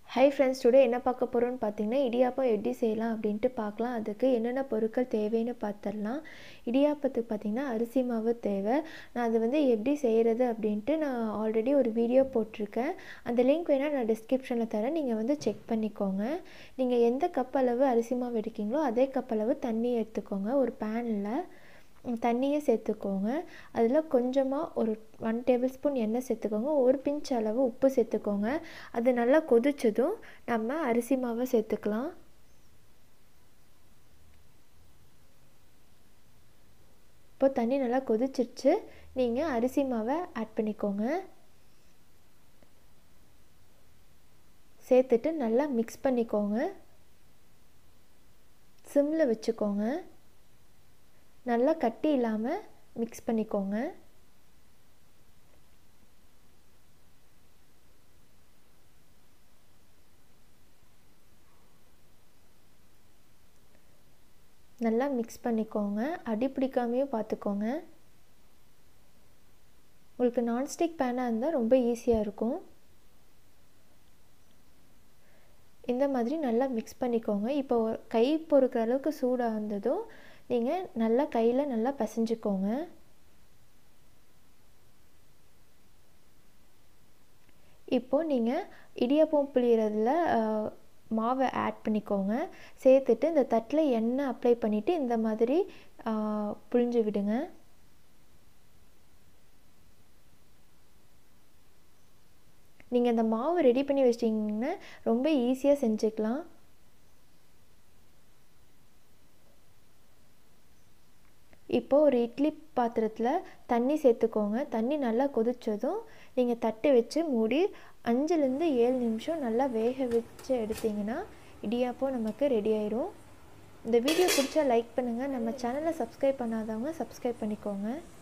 Hi friends, today என்ன பார்க்க போறோம்னு பாத்தீங்கன்னா இடியாப்பம் எப்படி செய்யலாம் அப்படினு பார்க்கலாம். அதுக்கு என்னென்ன பொருட்கள் தேவைன்னு பார்த்தறலாம். இடியாப்பத்துக்கு பாத்தீங்கன்னா அரிசி மாவு தேவை. நான் அது வந்து எப்படி செய்யிறது அப்படினு நான் ஆல்ரெடி ஒரு வீடியோ போட்டுருக்கேன். அந்த லிங்க் வேணா நான் டிஸ்கிரிப்ஷன்ல தரேன். நீங்க வந்து செக் பண்ணிக்கோங்க. நீங்க எந்த கப் அளவு அரிசி மாவு எடுக்கீங்களோ அதே கப் அளவு தண்ணி எடுத்துக்கோங்க. ஒரு panல தண்ணியை சேர்த்துக்கோங்க. அதில் கொஞ்சமாக ஒரு 1 டேபிள் ஸ்பூன் எண்ணெய் சேர்த்துக்கோங்க. ஒரு பிஞ்ச் அளவு உப்பு சேர்த்துக்கோங்க. அது நல்லா கொதிச்சதும் நம்ம அரிசி மாவை சேர்த்துக்கலாம். இப்போ தண்ணி நல்லா கொதிச்சிருச்சு. நீங்கள் அரிசி மாவை ஆட் பண்ணிக்கோங்க. சேர்த்துட்டு நல்லா மிக்ஸ் பண்ணிக்கோங்க. சிம்மில் வச்சுக்கோங்க. நல்லா கட்டி இல்லாமல் மிக்ஸ் பண்ணிக்கோங்க. நல்லா மிக்ஸ் பண்ணிக்கோங்க. அடி பிடிக்காமையும் பார்த்துக்கோங்க. உங்களுக்கு நான்ஸ்டிக் பேனாக இருந்தால் ரொம்ப ஈஸியாக இருக்கும். இந்த மாதிரி நல்லா மிக்ஸ் பண்ணிக்கோங்க. இப்போ கை பொறுக்கிற அளவுக்கு சூடாக வந்ததும் நீங்கள் நல்லா கையில் நல்லா பிசைஞ்சுக்கோங்க. இப்போது நீங்கள் இடியாப்பம் புளியறதுல மாவை ஆட் பண்ணிக்கோங்க. சேர்த்துட்டு இந்த தட்டில் எண்ணெய் அப்ளை பண்ணிவிட்டு இந்த மாதிரி புழிஞ்சு விடுங்க. நீங்கள் இந்த மாவு ரெடி பண்ணி வச்சிட்டிங்கன்னா ரொம்ப ஈஸியாக செஞ்சுக்கலாம். இப்போது ஒரு இட்லி பாத்திரத்தில் தண்ணி சேர்த்துக்கோங்க. தண்ணி நல்லா கொதித்ததும் நீங்கள் தட்டு வச்சு மூடி 5லேருந்து 7 நிமிஷம் நல்லா வேக வச்சு எடுத்திங்கன்னா இடியாப்பம் நமக்கு ரெடி ஆயிரும். இந்த வீடியோ பிடிச்சா லைக் பண்ணுங்கள். நம்ம சேனலை சப்ஸ்கிரைப் பண்ணாதவங்க சப்ஸ்கிரைப் பண்ணிக்கோங்க.